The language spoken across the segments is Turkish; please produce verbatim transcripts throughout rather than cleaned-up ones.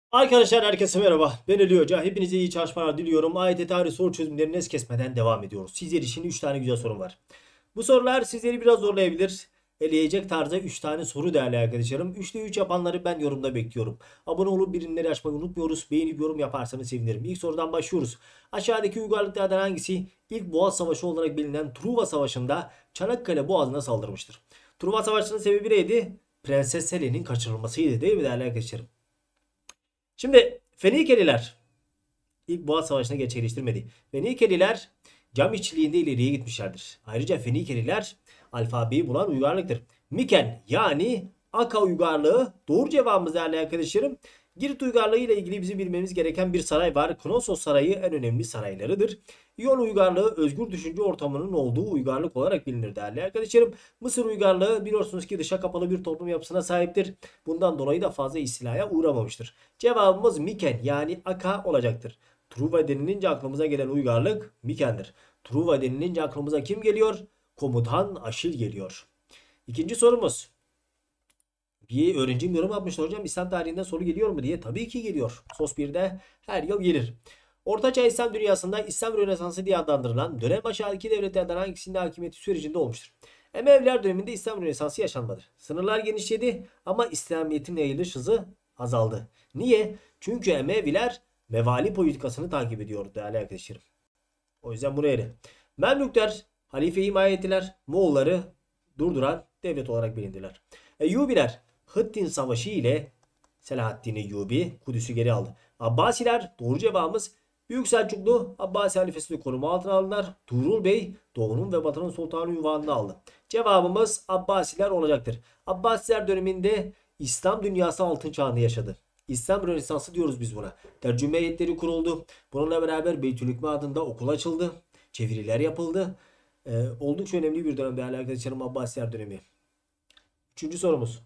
Arkadaşlar herkese merhaba. Ben Ali Hoca. Hepinize iyi çalışmalar diliyorum. A Y T tarih soru çözümlerini es kesmeden devam ediyoruz. Sizler için üç tane güzel sorum var. Bu sorular sizleri biraz zorlayabilir. Eleyecek tarzda üç tane soru değerli arkadaşlarım. üçte üç yapanları ben yorumda bekliyorum. Abone olup birimleri açmayı unutmuyoruz. Beğenip yorum yaparsanız sevinirim. İlk sorudan başlıyoruz. Aşağıdaki uygarlıklardan hangisi ilk Boğaz Savaşı olarak bilinen Truva Savaşı'nda Çanakkale Boğazı'na saldırmıştır? Truva Savaşı'nın sebebi neydi? Prenses Helen'in kaçırılmasıydı değil mi değerli arkadaşlarım? Şimdi Fenikeliler ilk Boğaz Savaşı'nı gerçekleştirmedi. Fenikeliler cam işçiliğinde ileriye gitmişlerdir. Ayrıca Fenikeliler alfabeyi bulan uygarlıktır. Miken yani Aka uygarlığı doğru cevabımız değerli arkadaşlarım. Girit uygarlığı ile ilgili bizim bilmemiz gereken bir saray var. Knossos Sarayı en önemli saraylarıdır. İyon uygarlığı özgür düşünce ortamının olduğu uygarlık olarak bilinir değerli arkadaşlarım. Mısır uygarlığı biliyorsunuz ki dışa kapalı bir toplum yapısına sahiptir. Bundan dolayı da fazla istilaya uğramamıştır. Cevabımız Miken yani Aka olacaktır. Truva denilince aklımıza gelen uygarlık Miken'dir. Truva denilince aklımıza kim geliyor? Komutan Aşil geliyor. İkinci sorumuz. Bir öğrencim yorum yapmıştı hocam. İslam tarihinden soru geliyor mu diye. Tabii ki geliyor. Sos birde her yıl gelir. Ortaçağ İslam dünyasında İslam Rönesansı diye adlandırılan dönem aşağıdaki devletlerden hangisinde hakimiyeti sürecinde olmuştur? Emeviler döneminde İslam Rönesansı yaşanmadır. Sınırlar genişledi ama İslamiyet'in yayılış hızı azaldı. Niye? Çünkü Emeviler mevali politikasını takip ediyordu değerli arkadaşlarım. O yüzden buraya ele. Memlükler halifeyi himaye ettiler. Moğolları durduran devlet olarak bilindiler. Eyyubiler Hıttin Savaşı ile Selahaddin Eyyubi Kudüs'ü geri aldı. Abbasiler doğru cevabımız Büyük Selçuklu Abbasi halifesini koruma altına aldılar. Tuğrul Bey Doğu'nun ve Batı'nın sultanı unvanını aldı. Cevabımız Abbasiler olacaktır. Abbasiler döneminde İslam dünyası altın çağını yaşadı. İslam Rönesansı diyoruz biz buna. Tercüme heyetleri kuruldu. Bununla beraber Beytülhükme adında okul açıldı. Çeviriler yapıldı. Ee, oldukça önemli bir dönem değerli arkadaşlarım Abbasiler dönemi. Üçüncü sorumuz.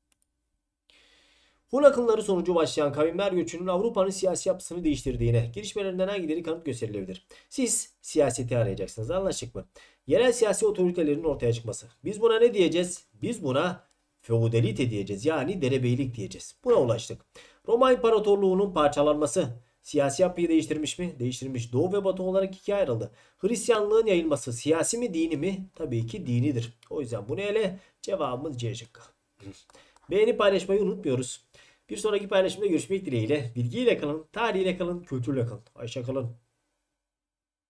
Hun akımları sonucu başlayan kavimler göçünün Avrupa'nın siyasi yapısını değiştirdiğine, gelişmelerinden hangileri kanıt gösterilebilir? Siz siyaseti arayacaksınız. Anlaştık mı? Yerel siyasi otoritelerin ortaya çıkması. Biz buna ne diyeceğiz? Biz buna feodalite diyeceğiz. Yani derebeylik diyeceğiz. Buna ulaştık. Roma İmparatorluğu'nun parçalanması. Siyasi yapıyı değiştirmiş mi? Değiştirmiş. Doğu ve Batı olarak ikiye ayrıldı. Hristiyanlığın yayılması siyasi mi dini mi? Tabii ki dinidir. O yüzden bunu ele cevabımız C şıkkı. Beğenip paylaşmayı unutmuyoruz. Bir sonraki paylaşımda görüşmek dileğiyle. Bilgiyle kalın, tarihiyle kalın, kültürle kalın. Ayşe kalın.